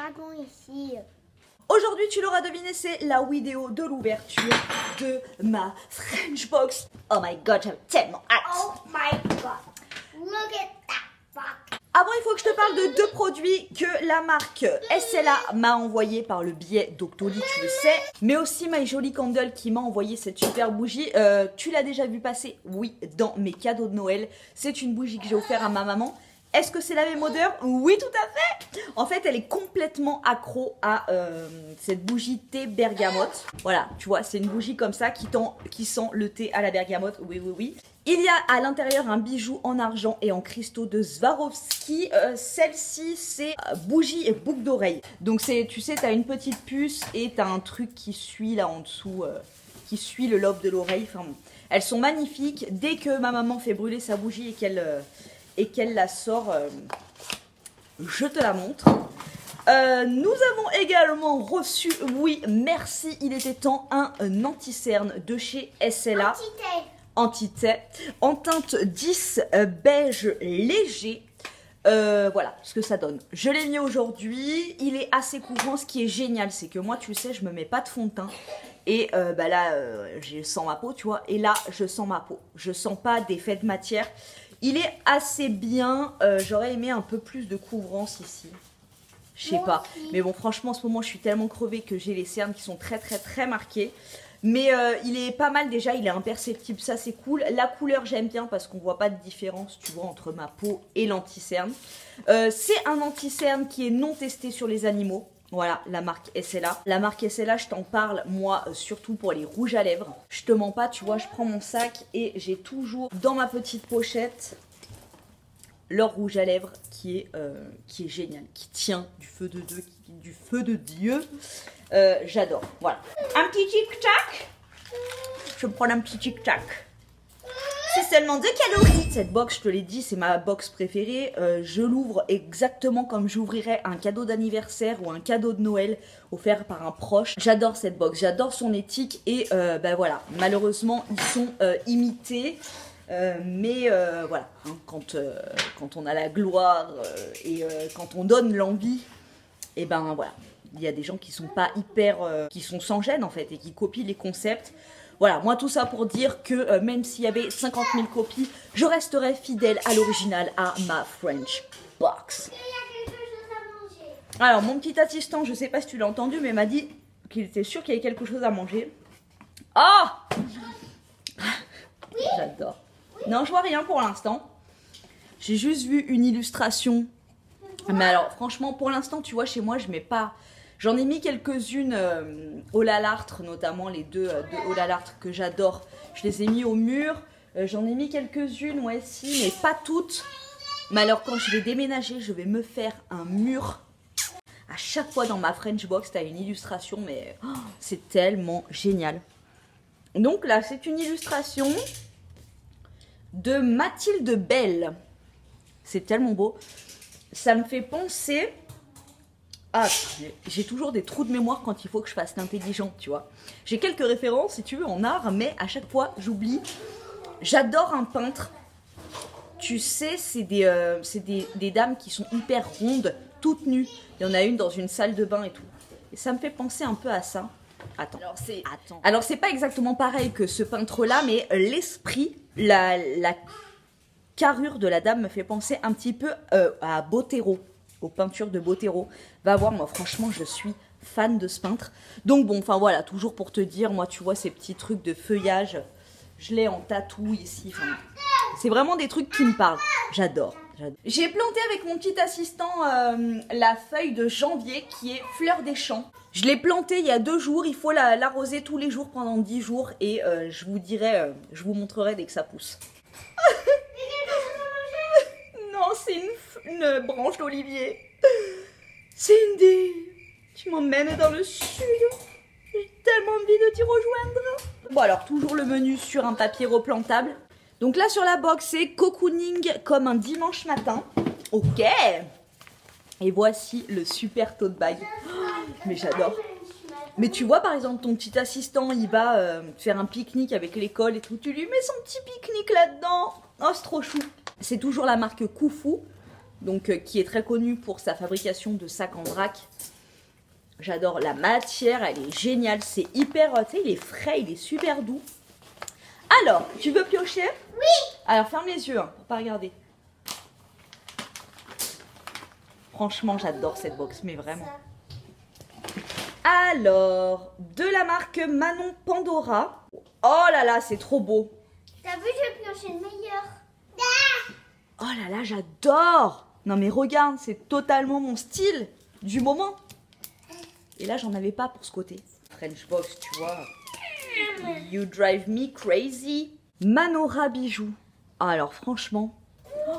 dragon ici. Aujourd'hui, tu l'auras deviné, c'est la vidéo de l'ouverture de ma French Box. Oh my god, j'avais tellement hâte. Oh my god. Look at that fuck. Avant, il faut que je te parle de deux produits que la marque SLA m'a envoyé par le biais d'Octoly, tu le sais. Mais aussi My Jolly Candle qui m'a envoyé cette super bougie. Tu l'as déjà vu passer? Oui, dans mes cadeaux de Noël. C'est une bougie que j'ai offert à ma maman. Est-ce que c'est la même odeur? Oui, tout à fait. En fait, elle est complètement accro à cette bougie thé bergamote. Voilà, tu vois, c'est une bougie comme ça qui sent le thé à la bergamote. Oui, oui, oui. Il y a à l'intérieur un bijou en argent et en cristaux de Swarovski. Celle-ci, c'est bougie et boucle d'oreille. Donc, tu sais, tu as une petite puce et tu as un truc qui suit là en dessous, qui suit le lobe de l'oreille. Enfin, bon. Elles sont magnifiques. Dès que ma maman fait brûler sa bougie et qu'elle la sort, je te la montre. Nous avons également reçu, oui, merci, il était temps, un anti-cerne de chez SLA. Anti-thé, en teinte 10 beige léger. Voilà ce que ça donne. Je l'ai mis aujourd'hui, il est assez couvrant. Ce qui est génial, c'est que moi, tu le sais, je me mets pas de fond de teint. Et bah là, je sens ma peau, tu vois. Et là, je sens ma peau. Je sens pas d'effet de matière. Il est assez bien. J'aurais aimé un peu plus de couvrance ici. Je sais pas. Mais bon, franchement, en ce moment, je suis tellement crevée que j'ai les cernes qui sont très, très, très marquées. Mais il est pas mal déjà, il est imperceptible, ça c'est cool. La couleur j'aime bien parce qu'on voit pas de différence, tu vois, entre ma peau et l'anti-cerne. C'est un anti-cerne qui est non testé sur les animaux. Voilà, la marque SLA. La marque SLA, je t'en parle, moi, surtout pour les rouges à lèvres. Je te mens pas, tu vois, je prends mon sac et j'ai toujours dans ma petite pochette leur rouge à lèvres qui est génial, qui tient du feu de Dieu. J'adore, voilà. Un petit tic-tac. Je vais me prendre un petit tic-tac. C'est seulement 2 calories. Cette box, je te l'ai dit, c'est ma box préférée. Je l'ouvre exactement comme j'ouvrirais un cadeau d'anniversaire ou un cadeau de Noël offert par un proche. J'adore cette box, j'adore son éthique et ben voilà, malheureusement, ils sont imités. Mais voilà, hein, quand on a la gloire et quand on donne l'envie, et ben voilà. Il y a des gens qui sont pas hyper, qui sont sans gêne en fait et qui copient les concepts. Voilà, moi tout ça pour dire que même s'il y avait 50 000 copies, je resterai fidèle à l'original, à ma French Box. Alors mon petit assistant, je sais pas si tu l'as entendu, mais m'a dit qu'il était sûr qu'il y avait quelque chose à manger. Ah, j'adore. Non, je vois rien pour l'instant. J'ai juste vu une illustration. Mais alors franchement, pour l'instant, tu vois, chez moi, je mets pas... J'en ai mis quelques-unes au Lalartre, notamment les deux au Lalartre que j'adore. Je les ai mis au mur. J'en ai mis quelques-unes, ouais, si, mais pas toutes. Mais alors, quand je vais déménager, je vais me faire un mur. À chaque fois dans ma French Box, tu as une illustration, mais oh, c'est tellement génial. Donc là, c'est une illustration de Mathilde Belle. C'est tellement beau. Ça me fait penser... Ah, j'ai toujours des trous de mémoire quand il faut que je fasse l'intelligente, tu vois. J'ai quelques références, si tu veux, en art, mais à chaque fois, j'oublie. J'adore un peintre. Tu sais, c'est des dames qui sont hyper rondes, toutes nues. Il y en a une dans une salle de bain et tout. Et ça me fait penser un peu à ça. Attends. Alors, c'est pas exactement pareil que ce peintre-là, mais l'esprit, la carrure de la dame me fait penser un petit peu à Botero. Aux peintures de Botero. Va voir, moi franchement je suis fan de ce peintre. Donc bon, enfin voilà, toujours pour te dire, moi tu vois ces petits trucs de feuillage, je l'ai en tatou ici. C'est vraiment des trucs qui me parlent. J'adore. J'ai planté avec mon petit assistant la feuille de janvier qui est fleur des champs. Je l'ai plantée il y a 2 jours, il faut l'arroser tous les jours pendant 10 jours et je vous dirai, je vous montrerai dès que ça pousse. Non, c'est une branche d'olivier. Cindy, tu m'emmènes dans le sud. J'ai tellement envie de t'y rejoindre. Bon alors, toujours le menu sur un papier replantable. Donc là, sur la box, c'est cocooning comme un dimanche matin. Ok. Et voici le super tote bag. Oh, mais j'adore. Mais tu vois, par exemple, ton petit assistant, il va faire un pique-nique avec l'école et tout. Tu lui mets son petit pique-nique là-dedans. Oh, c'est trop chou. C'est toujours la marque Koufou, donc qui est très connue pour sa fabrication de sacs en vrac. J'adore la matière, elle est géniale. C'est hyper, tu sais, il est frais, il est super doux. Alors, tu veux piocher? Oui. Alors, ferme les yeux, hein, pour pas regarder. Franchement, j'adore cette box, mais vraiment. Alors, de la marque Manon Pandora. Oh là là, c'est trop beau. T'as vu, j'ai pioché le meilleur. Oh là là, j'adore. Non mais regarde, c'est totalement mon style du moment. Et là, j'en avais pas pour ce côté. French box, tu vois. You drive me crazy. Manora bijoux. Ah, alors franchement, oh,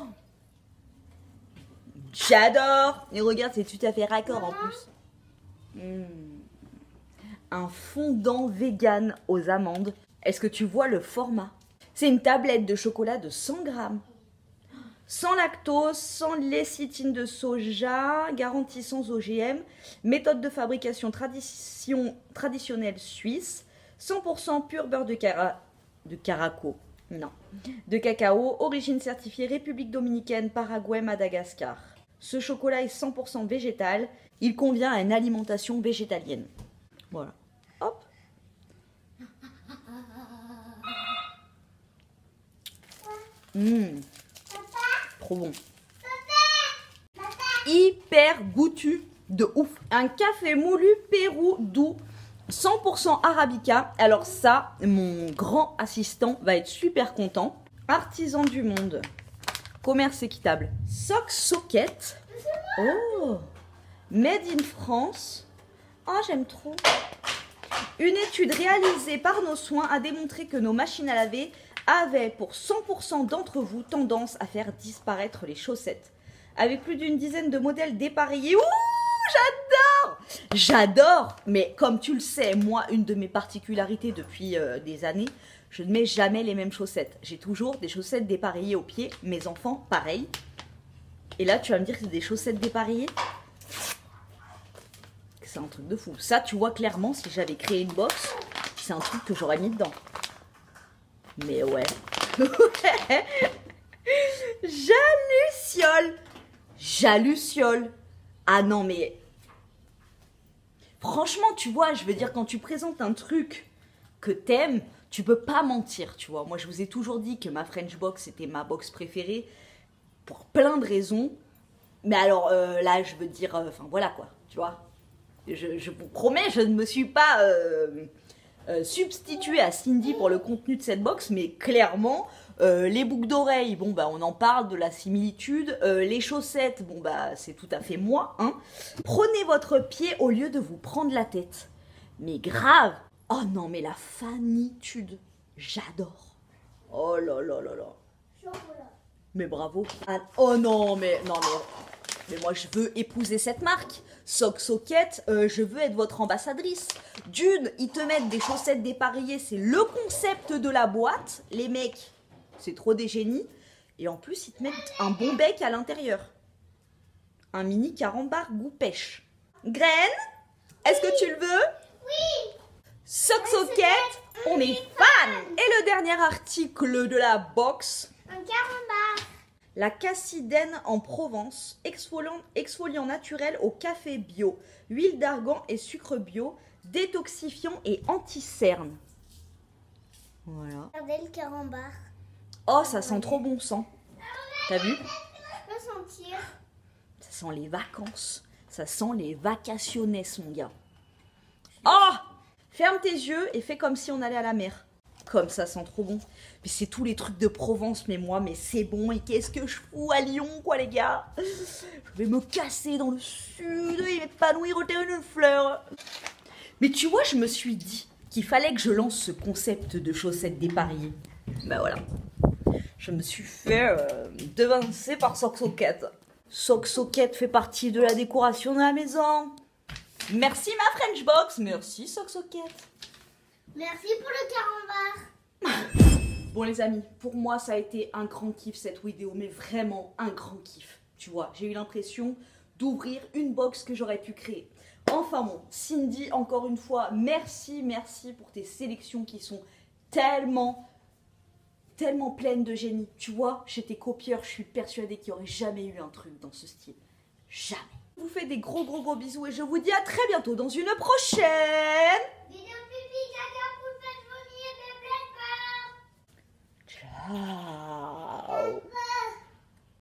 j'adore. Et regarde, c'est tout à fait raccord en plus. Un fondant vegan aux amandes. Est-ce que tu vois le format? C'est une tablette de chocolat de 100 grammes. Sans lactose, sans lécithine de soja, garantie sans OGM, méthode de fabrication traditionnelle suisse, 100% pur beurre de cacao, origine certifiée République Dominicaine, Paraguay, Madagascar. Ce chocolat est 100% végétal, il convient à une alimentation végétalienne. Voilà. Hop. Trop bon. Hyper goûtu de ouf. Un café moulu Pérou doux, 100% arabica. Alors ça, mon grand assistant va être super content. Artisan du monde. Commerce équitable. Sock Socket. Oh. Made in France. Oh, j'aime trop. Une étude réalisée par nos soins a démontré que nos machines à laver avaient pour 100% d'entre vous tendance à faire disparaître les chaussettes. Avec plus d'une dizaine de modèles dépareillés. Ouh, j'adore! J'adore! Mais comme tu le sais, moi, une de mes particularités depuis des années, je ne mets jamais les mêmes chaussettes. J'ai toujours des chaussettes dépareillées aux pieds. Mes enfants, pareil. Et là, tu vas me dire que c'est des chaussettes dépareillées? C'est un truc de fou. Ça, tu vois clairement, si j'avais créé une box, c'est un truc que j'aurais mis dedans. Mais ouais. J'halluciole. J'halluciole. Ah non, mais... Franchement, tu vois, je veux dire, quand tu présentes un truc que t'aimes, tu peux pas mentir, tu vois. Moi, je vous ai toujours dit que ma French box, c'était ma box préférée. Pour plein de raisons. Mais alors, là, je veux dire... Enfin, voilà, quoi. Tu vois. Je vous promets, je ne me suis pas... substitué à Cindy pour le contenu de cette box, mais clairement, les boucles d'oreilles, bon bah on en parle de la similitude, les chaussettes, bon bah c'est tout à fait moi, hein. Prenez votre pied au lieu de vous prendre la tête. Mais grave. Oh non, mais la fanitude, j'adore. Oh là là là là. Chocolat. Mais bravo. Ah, oh non, mais moi je veux épouser cette marque. Sock Socket, je veux être votre ambassadrice. D'une, ils te mettent des chaussettes dépareillées, c'est le concept de la boîte. Les mecs, c'est trop des génies. Et en plus, ils te mettent un bon bec à l'intérieur. Un mini carambar goût pêche. Graine, est-ce que tu le veux? Oui. Sock Socket, on est fan. Et le dernier article de la box. Un carambar. La cassidène en Provence, exfoliant naturel au café bio, huile d'argan et sucre bio, détoxifiant et anti-cerne. Voilà. Regardez le carambar. Oh, ça sent trop bon sang. T'as vu? Je peux sentir. Ça sent les vacances. Ça sent les vacationnes, mon gars. Oh! Ferme tes yeux et fais comme si on allait à la mer. Comme ça sent trop bon. Mais c'est tous les trucs de Provence, mais moi, mais c'est bon. Et qu'est-ce que je fous à Lyon, quoi, les gars? Je vais me casser dans le sud et m'épanouir au terrain d'une fleur. Mais tu vois, je me suis dit qu'il fallait que je lance ce concept de chaussettes dépareillées. Ben voilà. Je me suis fait devancer par Sock Socket. Sock Socket fait partie de la décoration de la maison. Merci ma French box. Merci Sock Socket. Merci pour le carambar. Bon les amis, pour moi ça a été un grand kiff cette vidéo, mais vraiment un grand kiff. Tu vois, j'ai eu l'impression d'ouvrir une box que j'aurais pu créer. Enfin bon, Cindy, encore une fois, merci pour tes sélections qui sont tellement pleines de génie. Tu vois, chez tes copieurs, je suis persuadée qu'il n'y aurait jamais eu un truc dans ce style. jamais. Je vous fais des gros bisous et je vous dis à très bientôt dans une prochaine Vidéo pipi, caca, poupette, vomi et bébé. Ciao.